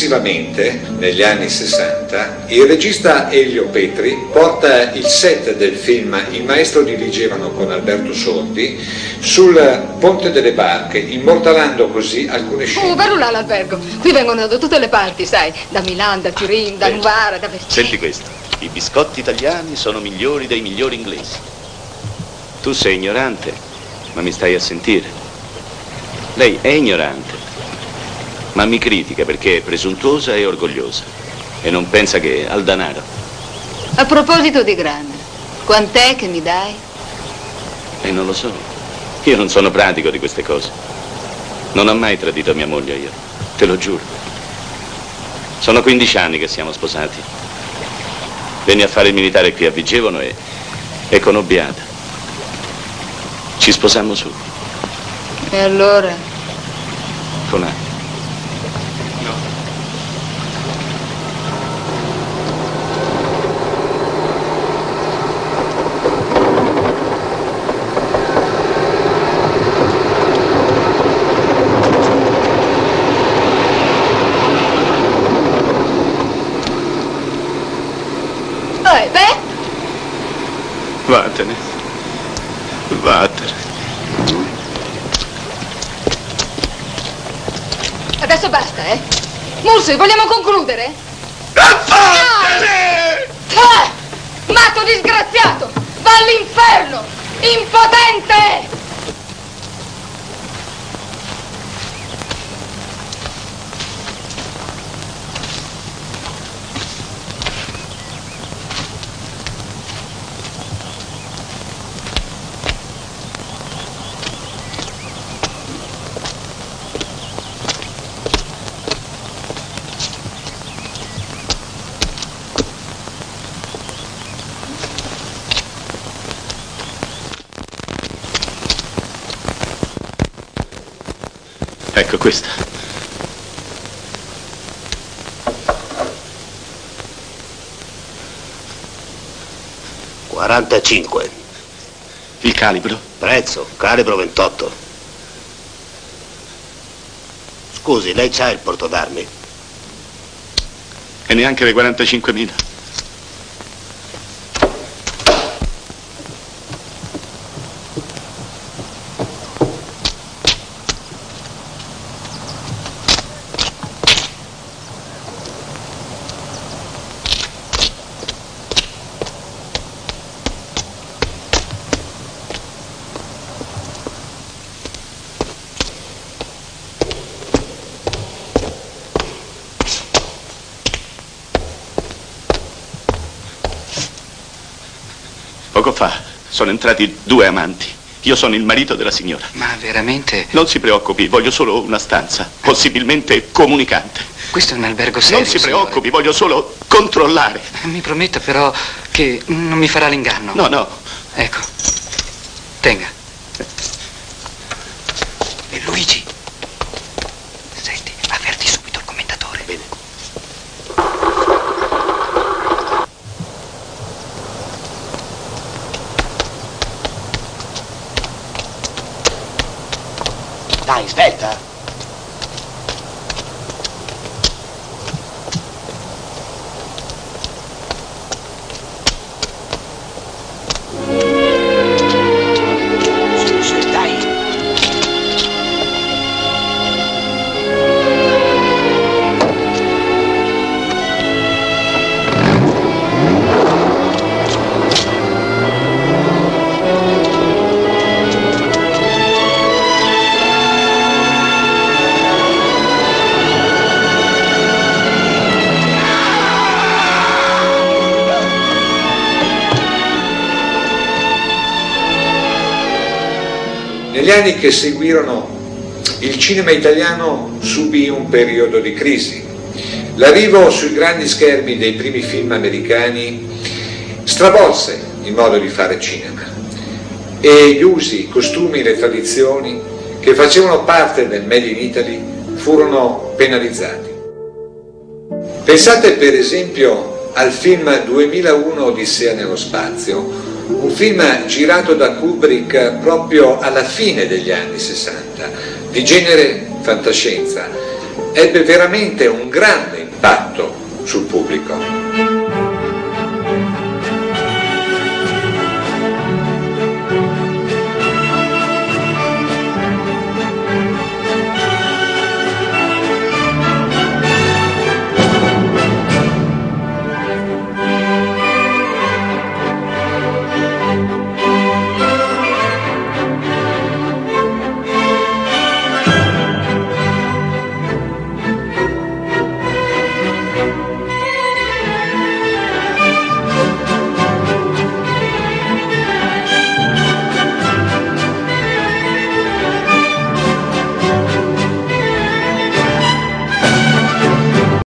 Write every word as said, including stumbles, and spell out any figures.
Successivamente, negli anni sessanta, il regista Elio Petri porta il set del film Il maestro di Ligevano con Alberto Sordi sul Ponte delle Barche, immortalando così alcune scene. Oh, bello là l'albergo. Qui vengono da tutte le parti, sai, da Milano, da Turin, da Novara, da Vercelli. Senti questo, i biscotti italiani sono migliori dei migliori inglesi. Tu sei ignorante, ma mi stai a sentire. Lei è ignorante, ma mi critica perché è presuntuosa e orgogliosa e non pensa che al denaro. A proposito di grana, quant'è che mi dai? E non lo so. Io non sono pratico di queste cose. Non ho mai tradito mia moglie io, te lo giuro. Sono quindici anni che siamo sposati. Venni a fare il militare qui a Vigevano e, e conobbi Ada. Ci sposammo su. E allora? Con Ada. Vattene. Vattene. Adesso basta, eh? Mursi, vogliamo concludere? Vattene! Eh! Matto disgraziato! Va all'inferno! Impotente! Ecco questa. quarantacinque. Il calibro? Prezzo, calibro ventotto. Scusi, lei c'ha il porto d'armi? E neanche le quarantacinquemila. Poco fa sono entrati due amanti. Io sono il marito della signora. Ma veramente? Non si preoccupi, voglio solo una stanza, possibilmente comunicante. Questo è un albergo serio, Non si preoccupi, signore. voglio solo controllare. Mi prometta però che non mi farà l'inganno. No, no. Ecco, tenga. E Luigi, senti, avverti subito il commendatore. Bene. Dai, svelta! Su, su, dai! Negli anni che seguirono, il cinema italiano subì un periodo di crisi. L'arrivo sui grandi schermi dei primi film americani stravolse il modo di fare cinema e gli usi, i costumi, le tradizioni che facevano parte del Made in Italy furono penalizzati. Pensate per esempio al film duemilauno Odissea nello spazio, un film girato da Kubrick proprio alla fine degli anni sessanta, di genere fantascienza, ebbe veramente un grande impatto sul pubblico.